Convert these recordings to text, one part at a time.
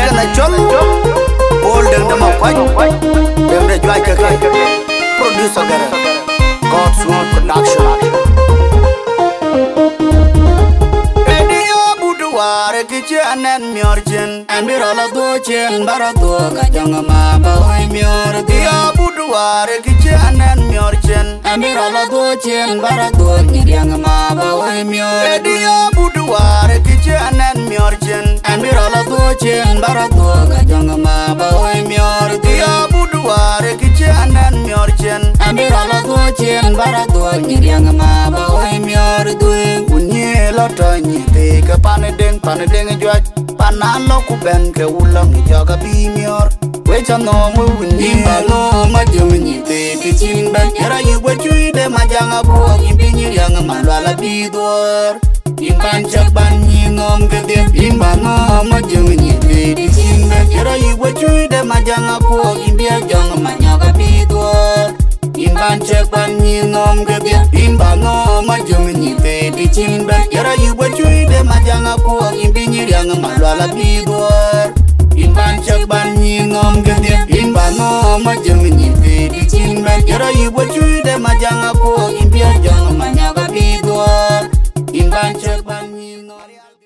na chol Paul deng dama kwaj deng de jwai ke producer gara God's Word Production Edio buduare kichanen miorchen Enbirola dochen barado kajanga maba oi mior Dia buduare kichanen miorchen Enbirola dochen barado kajanga maba oi mior Edio buduare kichanen miorchen Enbirola dochen barado kajanga maba oi mior Dia buduare kichanen miorchen Enbirola dochen barado kajanga maba oi mior Dui kunye lotonyi te ke panedeng jwaj Panalo kuben ke ulang jaga bimior Wecha no mwunyi Imba no majunyi te kichin ben Yara yuwe chui de majanga buang Imbinyi yang malwala bidor Imban cak banyi nom gede Imba no majunyi te kichin ben Yara yuwe chui de majanga buang Imbia jang manyaga bidor Imban cak banyi nom gede Imba no majunyi te kichin ben Yara yuwe chui de majanga buang Imbinyi yang malwala bidor Imban cak banyi nom gede Imba no majunyi te kichin ben Yara yuwe chui de majanga buang Imbia jang manyaga bidor Imban cak banyi nom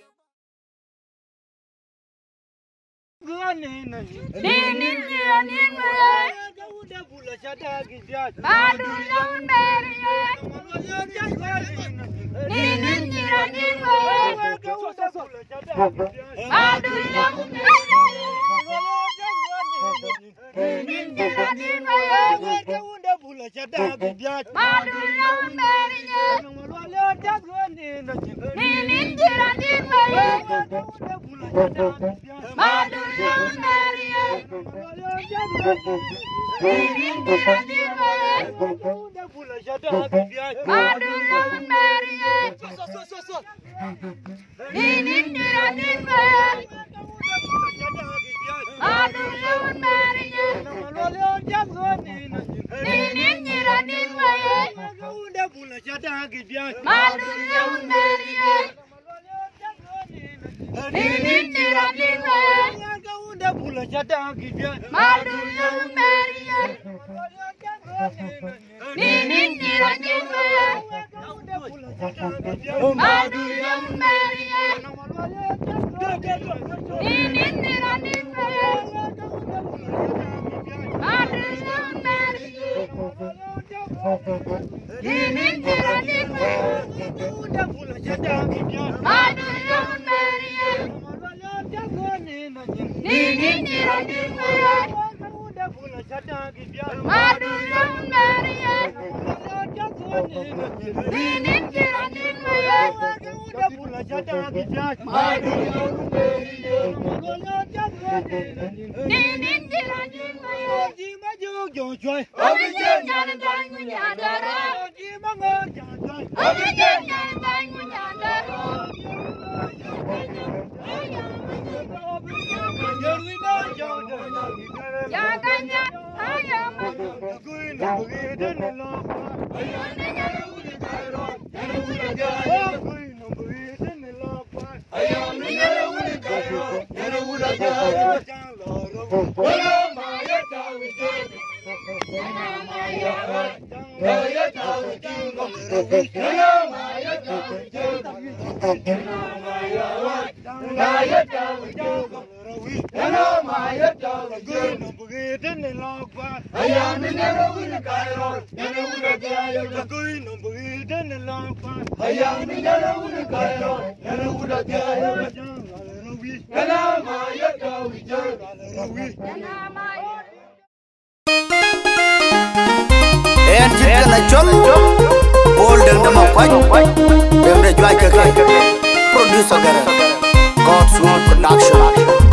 Paul deng dama kwaj deng de jwai ke producer gara God's Word Production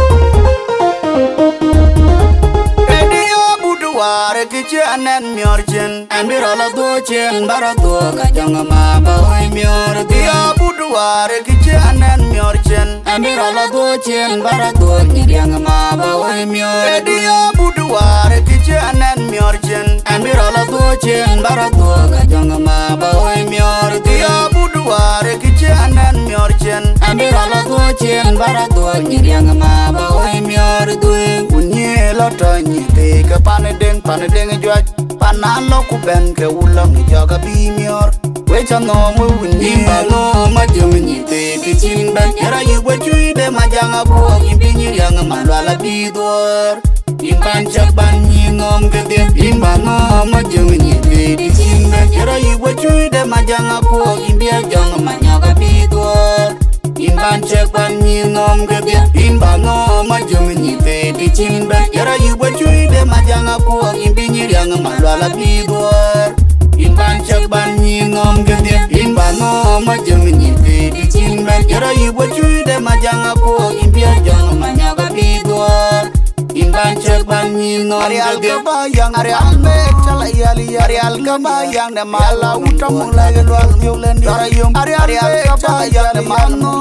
Edio buduare kichanen miorchen Enbirola dochen barado kajanga maba oi mior Dia buduare kichanen miorchen Enbirola dochen barado kajanga maba oi mior Edio buduare kichanen miorchen Enbirola dochen barado kajanga maba oi mior Dia buduare kichanen miorchen Enbirola dochen chen bara do nyiriang ma ba oi mior duing kunye lo to nyite ka pan deng jwaj panan lo ku ben ke ulong joga bi mior we chano mu imba no ma jung nyite ti chin ban yara yu we chui de ma janga bo imbi nyiriang ma la bi dor imban chak ban nyi nom ke de imba no ma jung nyite ti chin ban yara yu we chui de ma janga bo imbi jang ma nyaga bi dor imban chak ban nyi nom ke de imba no ma jung nyite ti chin ban yara yu we chui de ma janga bo imbi nyiriang ma la bi dor imban chak ban nyi nom ke de imba no ma jung nyite ti chin ban yara yu we chui de ma janga bo imbi jang ma nyaga bi dor imban chak ban nyi nom ke de yang areal me chala yali areal kaba yang de mala utam la lwal myolen darayum areal kaba yang de malno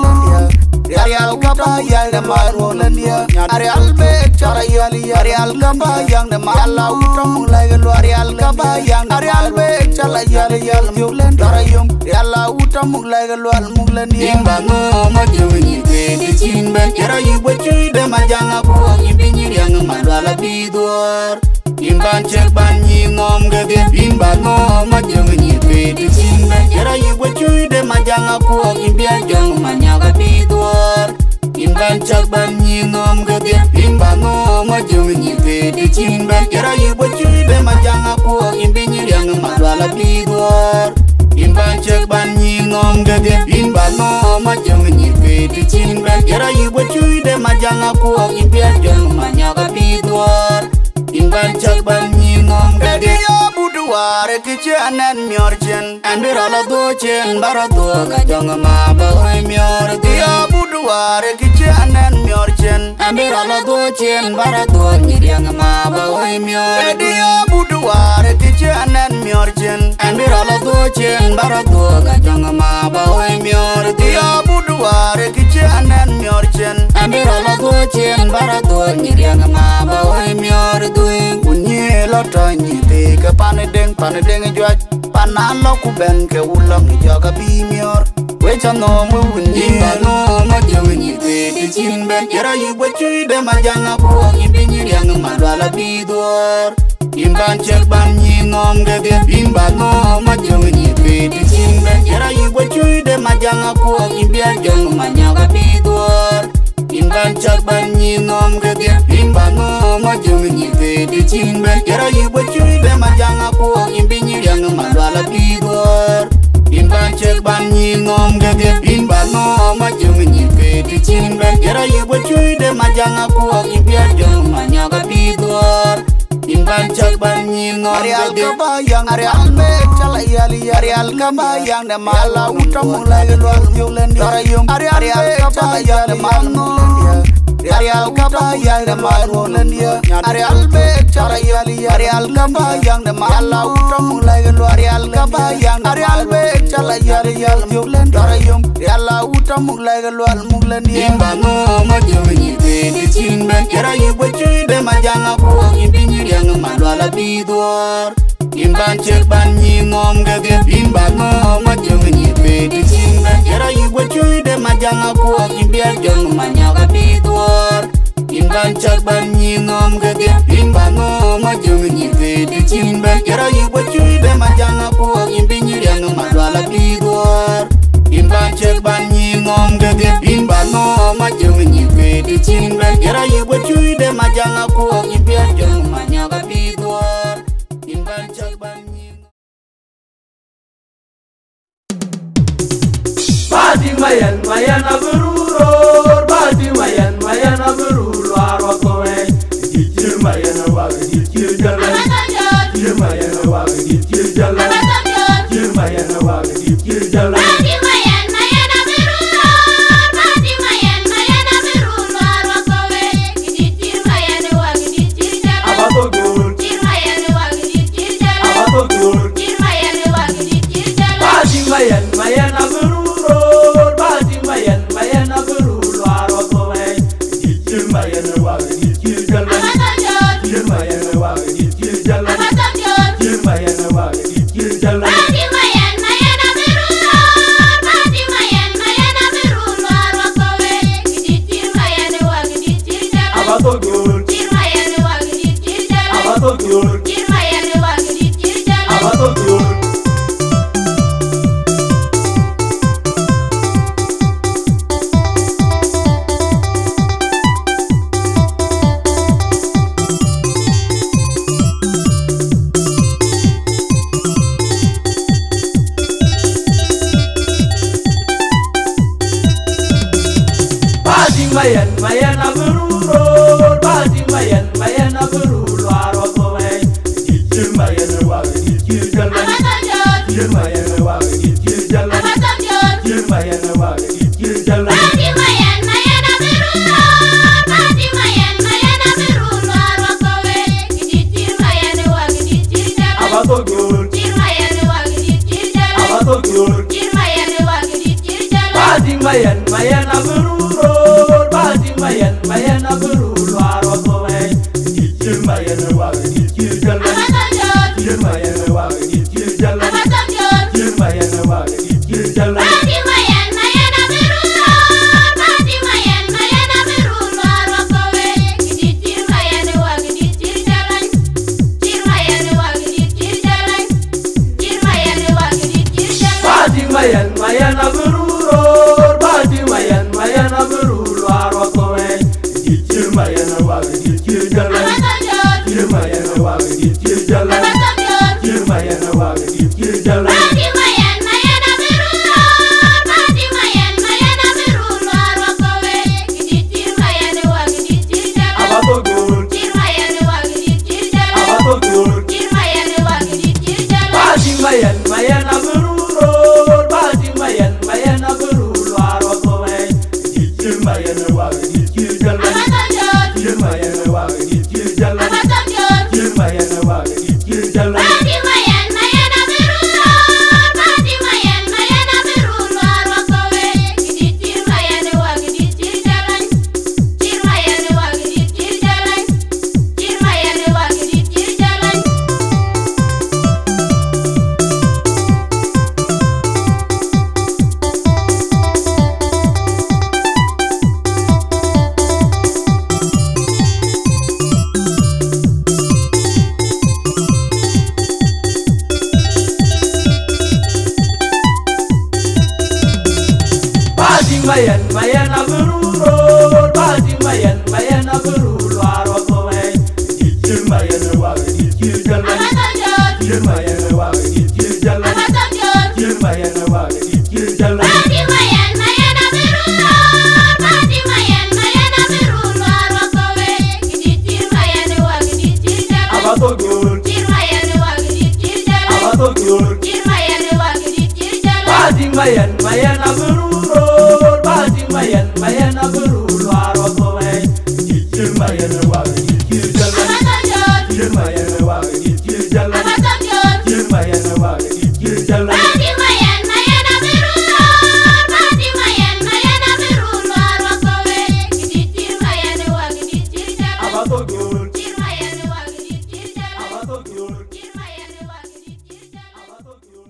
areal kaba yang de malno dia areal me chala yali areal kaba yang de mala utam la lwal areal kaba yang areal me chala yali myolen darayum yalla utam la lwal muglen dia imba no ma juni de chin ben yara yu bachui de majanga ko imbi yang malwala bidor imban chek ban nyi nom gade imba no ma juni de chin ben yara yu bachui de majanga ko imbi jang manyaga bidor imban chek ban nyi nom gade imba no ma juni de chin ben yara yu bachui de majanga ko imbi yang malwala bidor imban chek ban nyi nom gade imba no ma juni de chin ben yara yu bachui de majanga ko imbi jang manyaga bidor imban chek ban nyi nom gade ya buduare kiche anen miorchen andira la do chen bara do ka jang ma ba oi mior ya buduare kiche anen miorchen andira la do chen bara do nyiriang ma ba oi mior ya buduare kiche anen miorchen andira la do chen bara do ka jang ma ba oi mior ya buduare kiche anen miorchen andira la do chen bara do nyiriang ma ba oi mior duing kunye lo to nyite ka pan deng jwaj panan lo ku ben ke ulong joga bi mior we chano mu imba no ma jung nyite ti chin ben yara yu bachui de ma janga ko imbi nyiriang ma la bidor imban chek ban nyi nom gade imba no ma jung nyite ti chin ben yara yu bachui de ma janga ko imbi jang ma nyaga bidor imban chak ban nyi nom gade imba no ma jung nyite ti chin ben yara yu bachui de ma janga ko imbi nyiriang ma la bidor imban chek ban nyi nom gade imba no ma jung nyite ti chin ben yara yu bachui de ma janga ko imbi jang ma nyaga bidor imban chak ban nyi nom gade yang areal me chala yali areal kaba yang de mala utam la lwal myolen darayum areal kaba yang de malno areal kaba yang de malno dia areal me chala yali areal kaba yang de mala utam la lwal areal kaba yang areal me chala yali myolen darayum yalla utam la lwal muglen dia imba no ma juni de chin ben yara yu bachui de ma janga ko imbi nyiriang ma la bidor imban chek ban nyi nom gade imba no ma juni de chin ben yara yu bachui de ma janga ko imbi jang ma nyaga bidor imban chek ban nyi nom gade imba no ma juni de chin ben yara yu bachui de ma janga ko imbi nyiriang ma la bidor imban chek ban nyi nom gade imba no ma juni de chin ben yara yu bachui de ma janga ko imbi jang ma nyaga bidor imban chek ban nyi Badi mayan abururo badi mayan abururo arokoe dikir mayan waga dikir jalan dikir mayan waga dikir jalan dikir mayan waga dikir jalan badi mayan abururo badi mayan mayan abururo, badi mayan abururo, arokome. Dikir mayan wagi dikir jalan. Dikir mayan wagi dikir jalan. Dikir mayan wagi dikir jalan. Badi mayan abururo, badi mayan abururo, arokome. Dikir mayan wagi dikir jalan. Abatogor. Dikir mayan wagi dikir jalan. Abatogor. Dikir mayan wagi dikir jalan. Badi mayan abururo, badi mayan abururo, arokome. Dikir mayan wagi dikir jalan. Dikir mayan wagi dikir jalan. Dikir mayan wagi dikir jalan. Badi mayan abururo, badi mayan abururo, arokome. Dikir mayan wagi dikir jalan. Dikir mayan wagi dikir jalan. Dikir mayan wagi dikir jalan. Badi mayan abururo, badi mayan abururo, arokome. Dikir mayan wagi dikir jalan. Dikir mayan wagi dikir jalan. Dikir mayan wagi dikir jalan. Badi mayan abururo, badi mayan abururo, arokome. Dikir mayan wagi dikir jalan. Abatogor. Dikir mayan wagi dikir jalan. Abatogor. Dikir mayan wagi dikir jalan. Badi mayan abururo, badi mayan abururo, arokome. Dikir mayan wagi dikir jalan. Dikir mayan wagi dikir jalan. Dikir mayan wagi dikir jalan. Badi mayan abururo, badi mayan abururo, arokome. Dikir mayan wagi dikir jalan. Dikir mayan wagi dikir jalan. Dikir mayan wagi dikir jalan. Badi mayan abururo, badi mayan abururo, arokome. Dikir mayan wagi dikir jalan. Dikir mayan wagi dikir jalan. Dikir mayan wagi dikir jalan. Badi mayan abururo, badi mayan abururo, arokome. Dikir mayan wagi dikir jalan. Abatogor. Dikir mayan wagi dikir jalan. Abatogor. Dikir mayan wagi dikir jalan. Badi mayan abururo, badi mayan abururo, arokome. Dikir mayan wagi dikir jalan. Dikir mayan wagi dikir jalan. Dikir mayan wagi dikir jalan. Badi mayan abururo, badi mayan abururo, arokome. Dikir mayan wagi dikir jalan. Abatogor. Dikir mayan wagi dikir jalan. Abatogor. Dikir mayan wagi dikir jalan. Abatogor.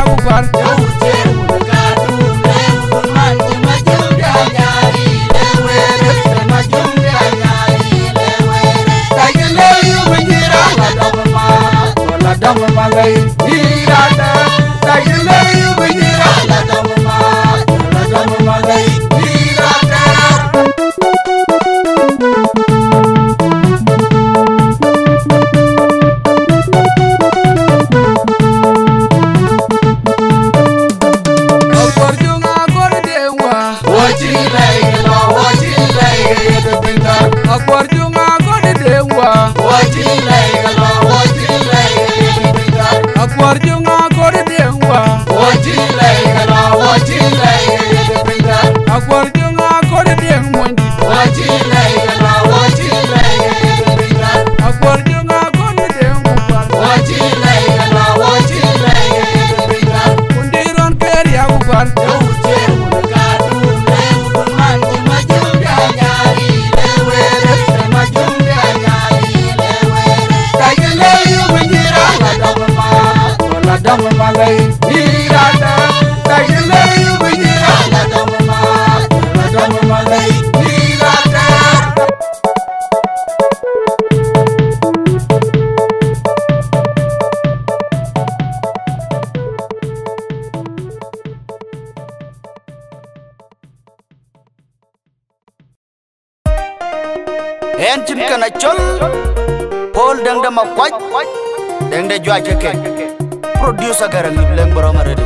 bubar Dam magai irada tagile yu bujira la dam magai irada Akorjunga kordewa wachi lai de binda Akorjunga kordewa wachi lai Akorjunga kordewa wajilai kala wajilai binda Akorjunga kordewa wajilai kala wajilai binda Akorjunga kordewa wajilai kala wajilai binda Kundiron peria bubar Yauche mulkatu lewu manji majumda nyari lewere majumda nyari lewere Tagile yu bunjira la dam magai irada tagile yu bujira la dam magai irada Encim kana chol Paul dang da makwaj dang da jwa cheke Producer garang ibleng barama ready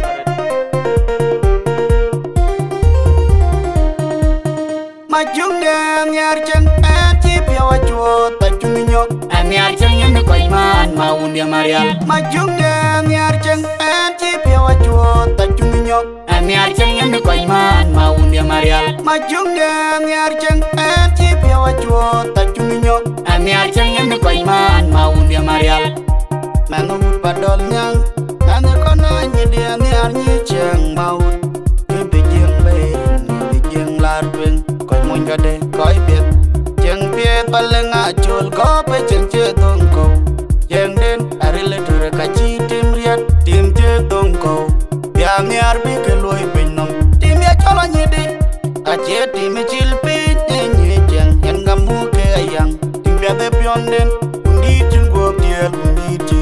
Majung dem yar cheng chip yawa chuo ta chung nyok am yar cheng yen ko iman maun dia marial Majung dem yar cheng chip yawa chuo ta chung nyok am yar cheng yen ko iman maun dia marial Majung dem yar cheng chip yawa chuo ta chung nyok am yar cheng yen ko iman maun dia marial Manu padol nyang ane kona nyedia ni arnyi cheng maut ni bijeng bay ni bijeng larweng koi monjade koi biet cheng biet balenga chul ko pe cheng che dong ko cheng den arile ture kachi tim riat tim che dong ko ya mi arbi ke loy pinom tim ya cholo nyedi ache tim chil pi nyi cheng yen gamu ke ayang tim ya de pionden undi chul go tiel undi ti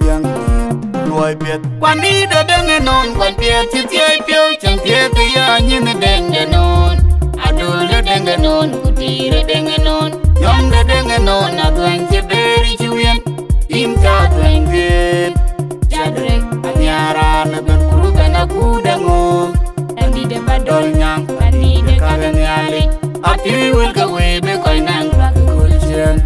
Loy biet Kwani da denge non Kwan biet ti tiay piao Chang biet ti ya nyin denge non Adul da denge non Kuti da denge non Yom da denge non Adwang che beri chuyen Im ta adwang biet Jadrek Anyara na ben kuruta na kudangom Andi de badol nyang Pani de karen yali Ati wil ka webe koi nang Kulchen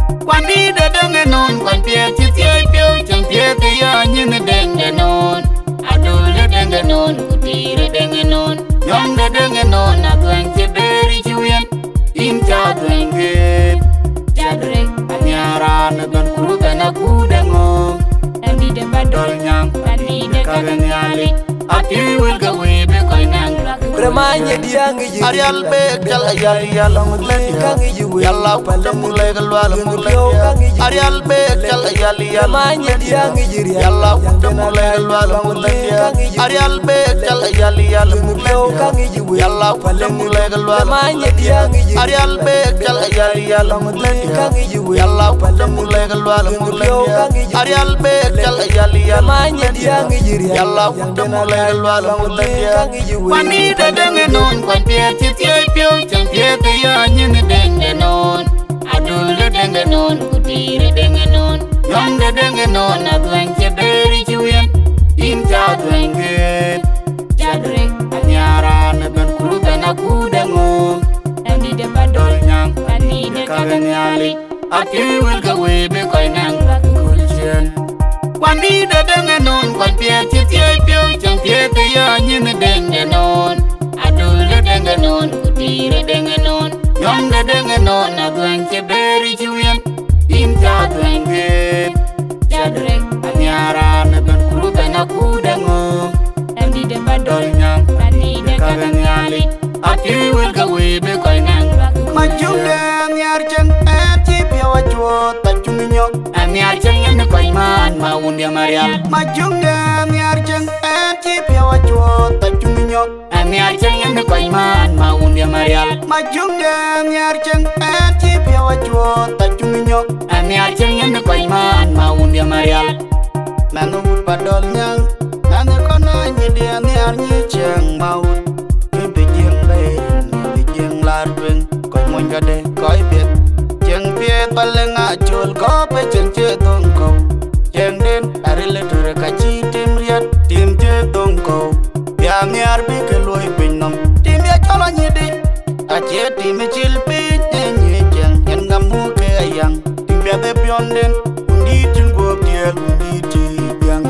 Kwani da denge non Kwan biet ti tiay piao Chang biet ti ya nyin denge non Adul da denge non Kuti da denge non Yom da denge non Adwang che beri chuyen Im ta adwang biet Jadrek Anyara na ben kuruta na kudangom Andi de badol nyang Pani de karen yali Ati wil ka webe koi nang Remanya dia ngi Arial be jal ayal yalla mulai yalla pada mulai keluar mulai Arial be jal ayal yalla Remanya dia ngi yalla pada mulai keluar mulai Arial be jal ayal yalla mulai yalla pada mulai keluar Remanya dia ngi Arial be jal ayal yalla mulai yalla pada mulai keluar mulai Arial be jal ayal yalla Remanya dia ngi yalla pada mulai keluar mulai Wani da denge non Kwan biet ti tiay piao Chang biet ti ya nyin denge non Adul da denge non Kuti da denge non Yom da denge non Adwang che beri chuyen Im ta adwang biet Jadrek Anyara na ben kuruta na kudangom Andi de badol nyang Pani de karen yali Ati wil ka webe koi nang Kulchen Wani da denge non Kwan biet ti tiay piao Chang biet ti ya nyin denge non Adul da denge non Kuti da denge non Yom da denge non Adwang che beri chuyen Im ta adwang biet Jadrek Anyara na ben kuruta na kudangom Andi de badol nyang Pani de karen yali Ati wil ka webe koi nang Majung dem yar cheng chip yawa chuo ta chung nyok Am yar cheng yen koi man maun dia marial Majung dem yar cheng chip nyok anyar cheng en koy man ma undia marial ma junga anyar cheng en chi pia wa chuo ta chung nyok anyar cheng en koy man ma undia marial nanu padol nyang nanu kono nyi dia anyar nyi cheng maut be jeng be be jeng lar wen koy mon gade koy bet cheng pie balenga chul ko pe cheng che tong ko cheng den arile tur ka chi tim riat tim che tong ko yang yar bi ke loy pinom tim ya chala nyi di a che tim chil pi nyi cheng en ngamu ke ayang tim ya de pion den undi tin go tiel undi ti yang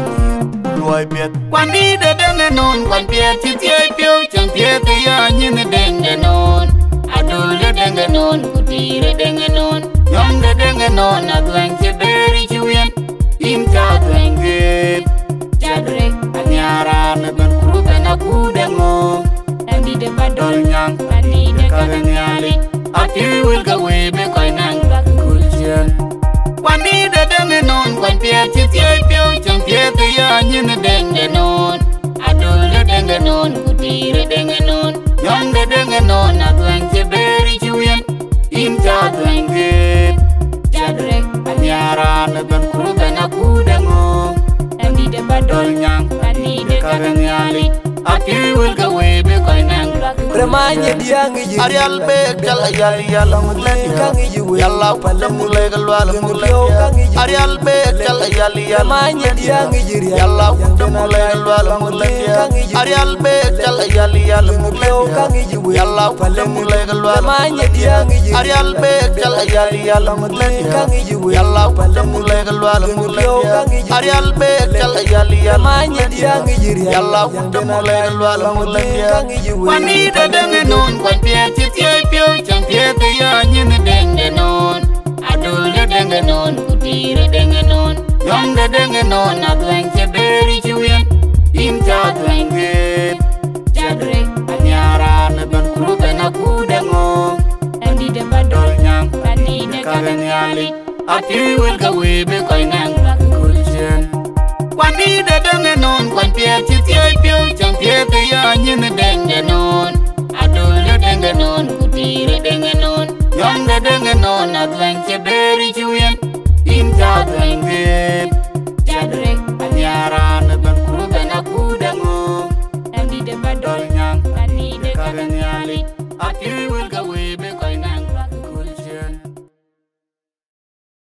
loy bet kwandi de den non kwan pie ti ti pio cheng pie te ya nyi ne den non adul de den non kutire den non yom de den non adwan che beri chuyen tim cha dwen get jadrek anyara ne ben kuru ben aku dengo andi de badol nyang ani de kaganyali ati wil ga we be koy nang bak kulchen kwandi de den non kwan pie ti ti pio chang pie te ya nyin den non adul de den non kutire den non yom de den non adwan che beri chuyen tim cha dwen get jadrek anyara ne ben kuru ben aku dengo andi de badol nyang ani de kaganyali ati wil ga we be koy nang Remanya diang iji Arial be kal ayal yalla mulen kang iji we yalla palam mulai galwal mulai Arial be kal ayal yalla Remanya diang iji yalla palam mulai galwal mulai Arial be kal ayal yalla mulai kang iji we yalla palam mulai galwal Remanya diang iji Arial be kal ayal yalla mulai kang iji we yalla palam mulai galwal mulai Arial be kal ayal yalla Remanya diang iji yalla palam mulai galwal mulai kang iji we Kwani de denge non kwan pie ti ti pio chang pie te ya nyin denge non adul de denge non kutire denge non yom de denge non adwen che beri chuyen tim cha dwen get jadre anyara ne ben kuru ben aku dengo andi de badol nyang ani de kaganyali ati wil ga we be koy nang bak kulchen kwani de denge non kwan pie ti ti pio chang pie te ya nyin denge non adul de denge non kutire denge non yom de denge non adwen che beri chuyen tim cha dwen get jadre anyara ne ben kuru ben aku dengo andi de badol nyang ani de kaganyali ati wil ga we be koy nang bak kulchen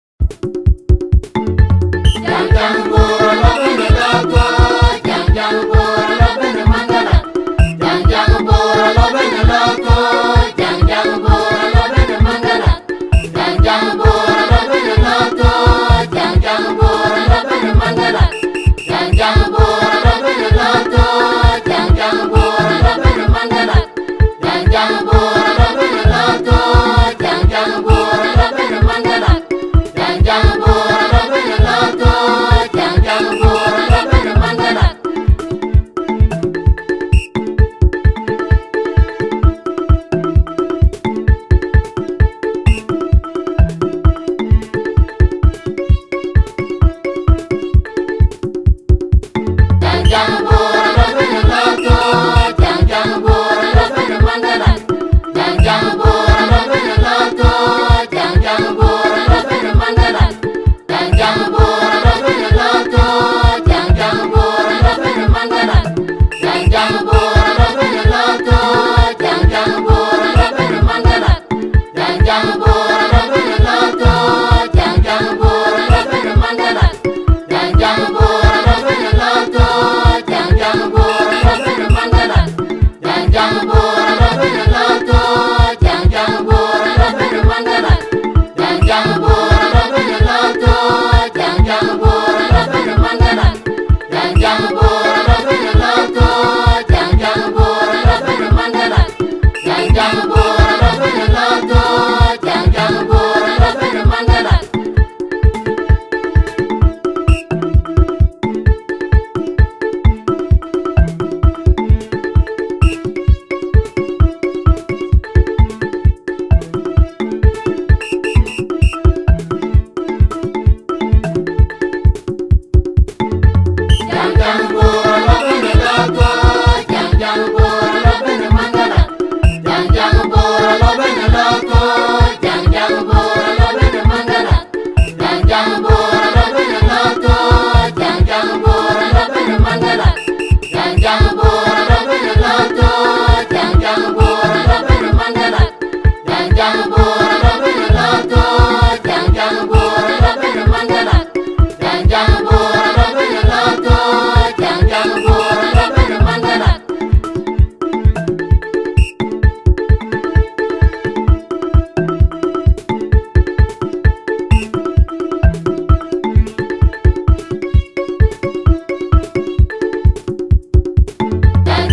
Jang jang buru lo kene gago, jang jang buru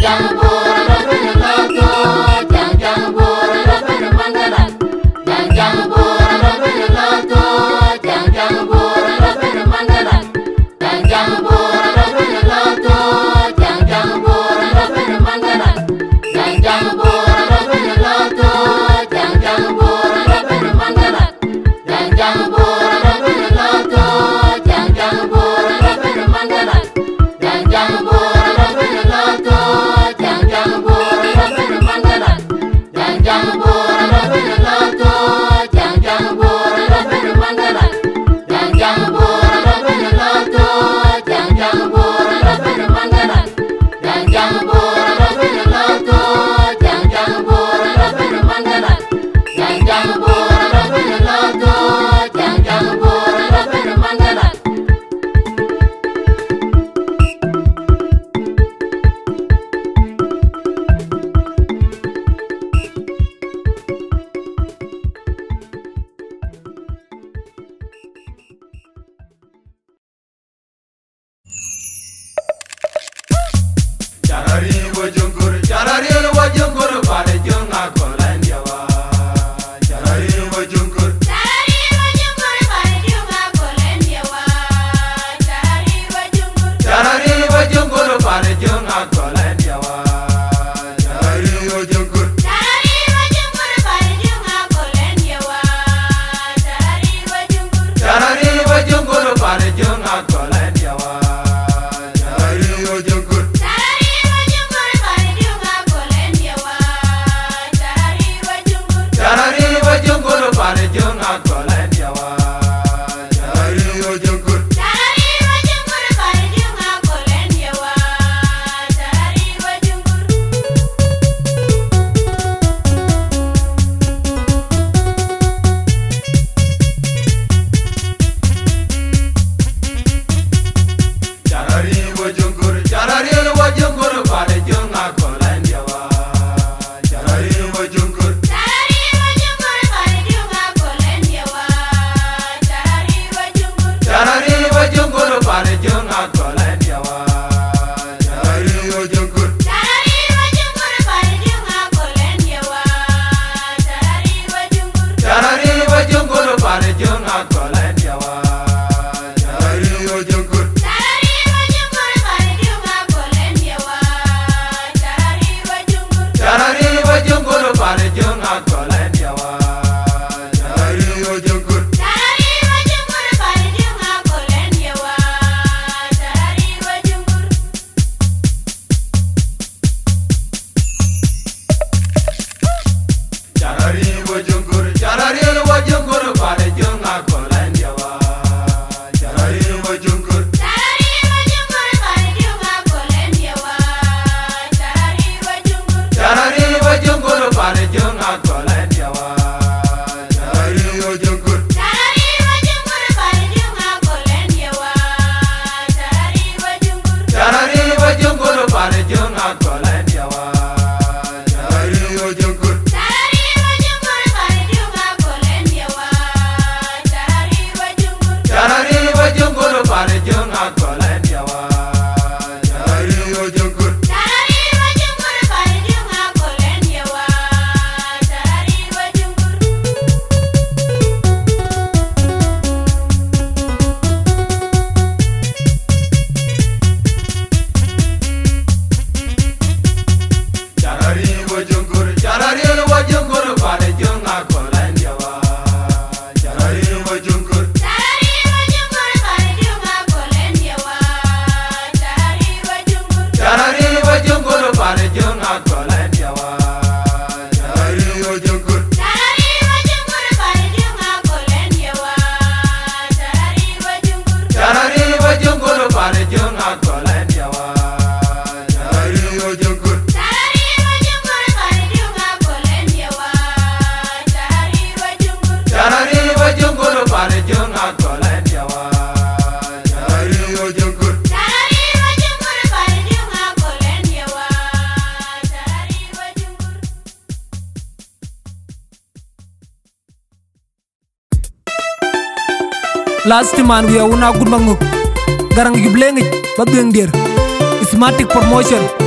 Last man we are good mangu garang gibleng badueng dir Ismatic promotion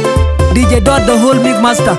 DJ Dot the whole big master.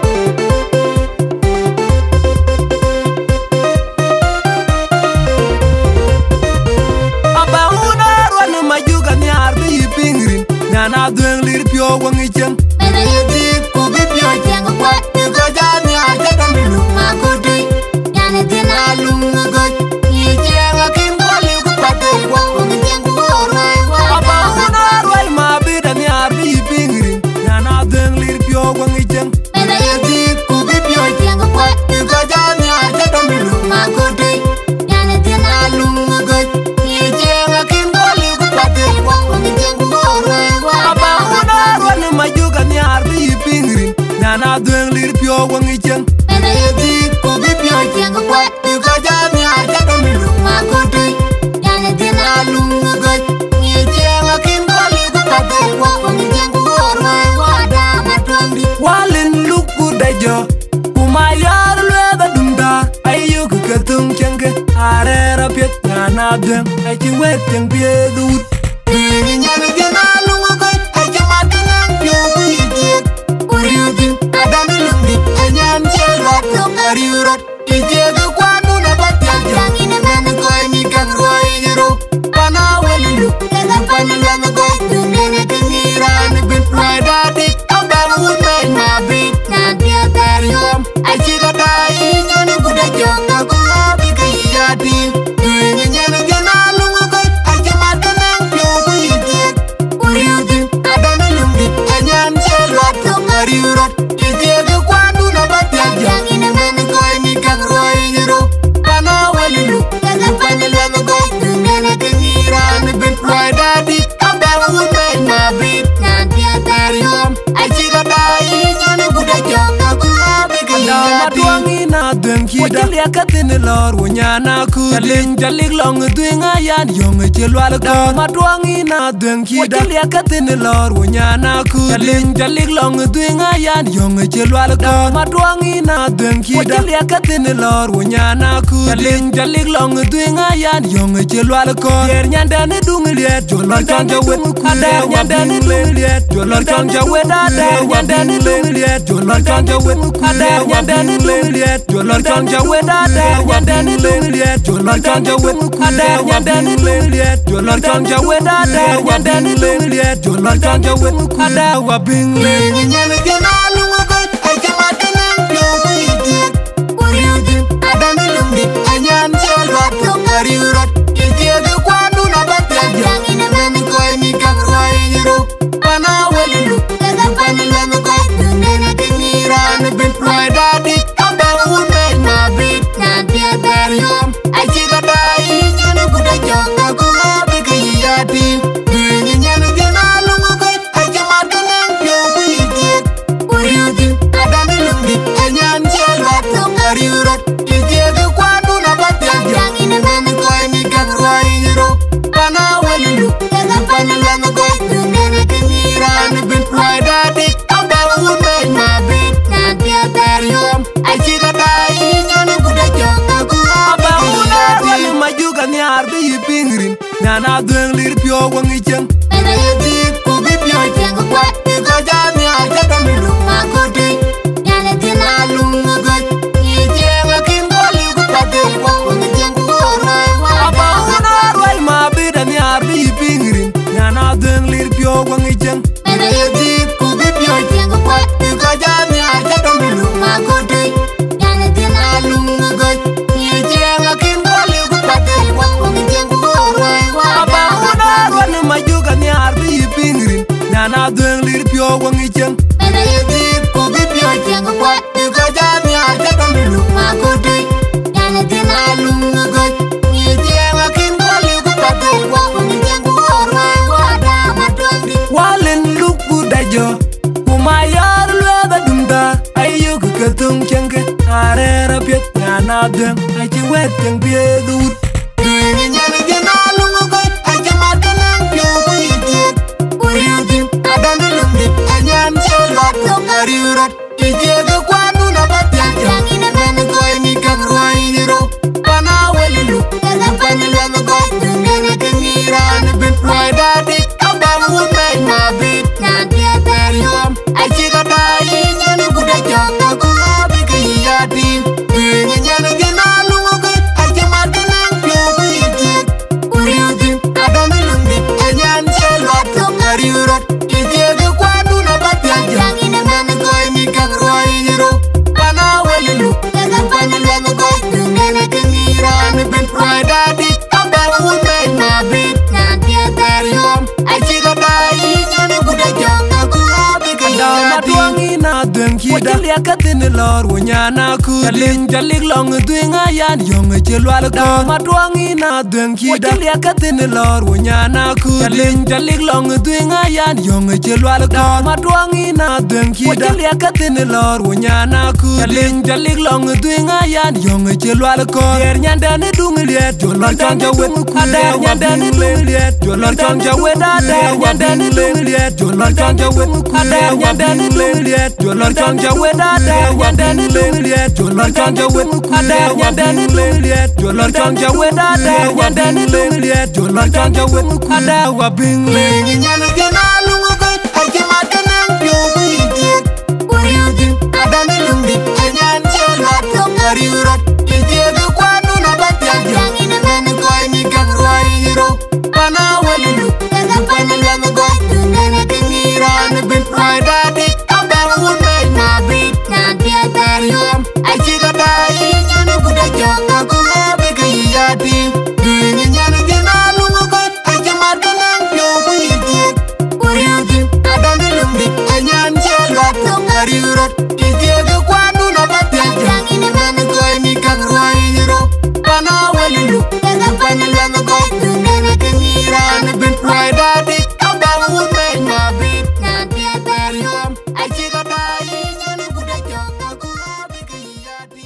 Nyana dueng lir pio wangi chen. Mena yedi kubi pio chen kwa. Iko jani aja dami luma kudi. Nyana tina Lunga goj. Ichenga kimbali kupate kwa. wangi chen kwa roi wa. Aba una roi ma bida ni arbi pingri. Nyana dueng lir pio wangi chen. Mena yedi Kubi pio chen kwa. Iko jani aja dami luma kudi. Nyana tina Lunga goj. Ichenga kimbali kupate kwa. wangi chen kwa roi wa. Aba una roi ma juga ni arbi pingri. Nyana dueng lir pio wangi chen. Mena yedi Kubi pio chen kwa. Iko jani aja dami luma kudi. Nyana tina Lunga goj. Ichenga kimbali kupate kwa. wangi chen kwa roi wa. Dama tuambi. Walin luku dajo. Kumayar lweda dumda. Ayu kukatung chenge. Arera piet nyana dueng. Achi wet yang piedut. Dini nyana jana lunga goj. Aja matanang pio kuyijiet. Uriutin adami lumdi. Anyan chelot ariurat. Ijega kwanu na batyan jang. Yang ini mana Koi ni kan roi jero. Pana welilu. Kena Pani langa goj. Nene kengiran bin. Roi dadik. Abang unay mabit. nanti ada Ariom. Achiga dai nyana kuda jonga. Kuhabi kayati. Dini nyana jana lunga goj. Aja matanang pio kuyijiet. Uriutin adami lumdi. Anyan chelot ariurat. Ijega kwanu na batyan jang. Yang ini mana Koi ni kan roi jero. Pana welilu. Kena Pani langa goj. Nene kengiran bin. Roi dadik. Abang unay mabit. nanti ada Ariom. Achiga dai nyana kuda jonga. Kuhabi Nama kayati. tuangi na dueng kida. Wajalia katini lor wanyana ku. Jalin jalik long dueng ayan yong chelwal ko. Nama tuangi na dueng kida. Wajalia katini lor wanyana ku. Jalin jalik long dueng ayan yong chelwal ko. Nama tuangi na dueng kida. Wajalia katini lor wanyana ku. Jalin jalik long dueng ayan yong chelwal ko. Yer nyandane dungliet jolor kan jawet. Ada nyandane dungliet jolor kan jawet. Ada nyandane dungliet jolor kan jawet. Ada nyandane dungliet jolor kan jawet. Ada nyandane dungliet jolor kan jawet. Ada nyandane dungliet jolor kan jawet. Ada nyandane dungliet jolor kan jawet. Ada wabingle. Dini nyana jana lunga goj. Aja matanang pio kuyijiet. Uriutin adami lumdi. Anyan chelot ariurat. Ijega kwanu na batyan jang. Yang ini mana Koi ni kan roi jero. Pana welilu. Kena Pani langa goj. Nene kengiran bin. Roi dadik. Abang unay mabit. nanti ada Ariom. Achiga dai nyana kuda jonga. Kuhabi kayati. Dini nyana jana lunga goj. Aja matanang pio kuyijiet. Uriutin adami lumdi. Anyan chelot ariurat. Ijega kwanu na batyan jang. Yang ini mana Koi ni kan roi jero. Pana welilu. Kena Pani langa goj. Nene kengiran bin. Roi dadik. Abang unay mabit. nanti ada Ariom. Achiga dai nyana kuda jonga. Kuhabi Aba una kayati. roi ma juga ni arbi pingrin. Nyana dueng lir pio wangi chen. Mena yedi Kubi pio chen kwa. Iko jani aja dami luma kudi. Nyana tina Lunga goj. Ichenga kimbali kupate kwa. wangi chen kwa roi wa. Aba una roi ma bida ni arbi pingrin. Nyana dueng lir pio wangi chen. Mena yedi Kubi pio chen kwa. Iko jani aja dami luma kudi. Nyana tina Lunga goj. Ichenga kimbali kupate kwa. wangi chen kwa roi wa. Aba una roi ma juga ni arbi pingrin. Nyana dueng lir pio wangi chen. Mena yedi Kubi pio chen kwa. Iko jani aja dami luma kudi. Nyana tina Lunga goj. Ichenga kimbali kupate kwa. wangi chen kwa roi wa. Dama tuambi. Walin luku dajo. Kumayar lweda dumda. Ayu kukatung chenge. Arera piet nyana dueng. Achi wet yang piedut. Dini nyana jana lunga goj. Aja matanang pio kuyijiet. Uriutin adami lumdi. Anyan chelot ariurat. Ijega kwanu na batyan jang. Yang ini mana Koi ni kan roi jero. Pana welilu. Pani langa goj. Nene kengiran bin. Roi dadik. Abang unay mabit. nanti ada Ariom. Achiga dai kida ya katin lor wonyana ku jalin jalik long duinga yan yong chelwal ko matwangi na dwen kida ya katin lor wonyana ku jalin jalik long duinga yan yong chelwal ko matwangi na dwen kida ya katin lor wonyana ku jalin jalik long duinga yan yong chelwal ko yer nyanda ne dungliet jolor tanga wet ku ada nyanda ne dungliet jolor tanga wet ada nyanda ne dungliet jolor tanga wet ku ada nyanda ne dungliet jolor tanga wet ada nyanda ne dungliet jolor tanga wet ku ada nyanda ne dungliet jolor tanga wet ada nyanda ne dungliet jolor tanga wet ku ada wa bingle nyana gena lungu ko aji matanan yo buji buji ada ne lumbi nyan jolor tanga riurat ije ko kwanu na batya jangina men ko ni gagwairo pana walilu daga panela go ngana dingiran bin pride dik abang unai nabi nanti atarium aji gadai nyana kuda jonga ko begiyati duini nyana gena lungu ko aji markanang yo buji ada lumbi nyan jolor tanga riurat ije ko kwanu na batya jangina men ko ni gagwairo pana walilu daga panela go ngana dingiran bin pride dik abang unai nabi nanti atarium aji gadai nyana kuda jonga ko begiyati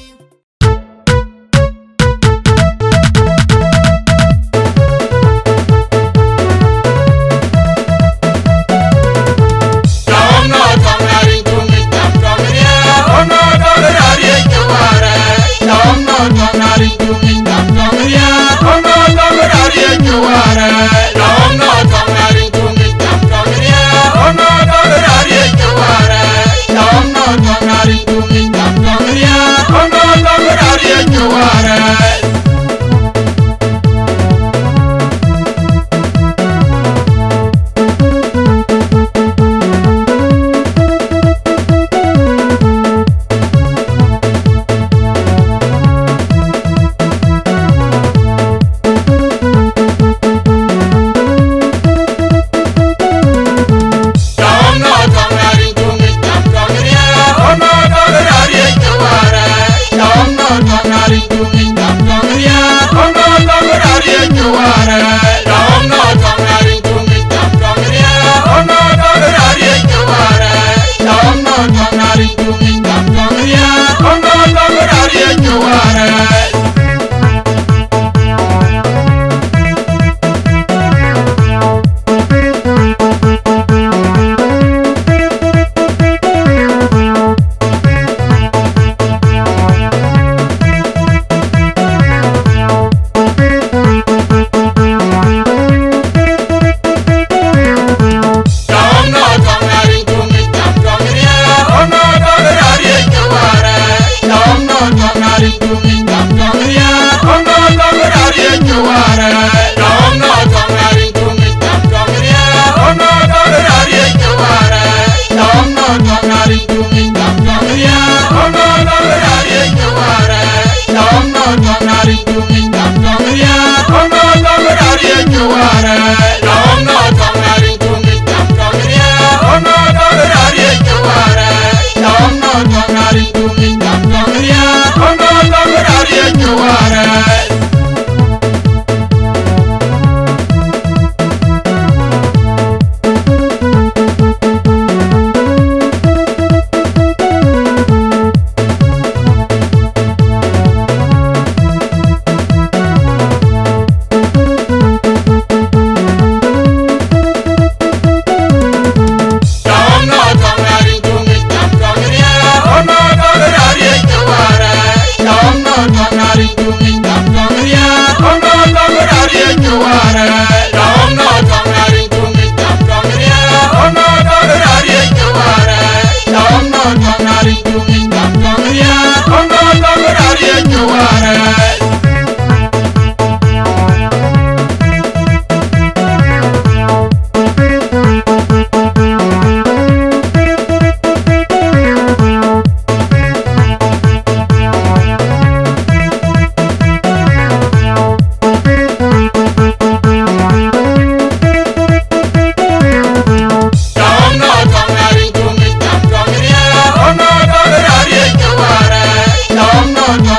Oh no!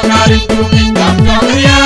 Nari kumin gam gam ya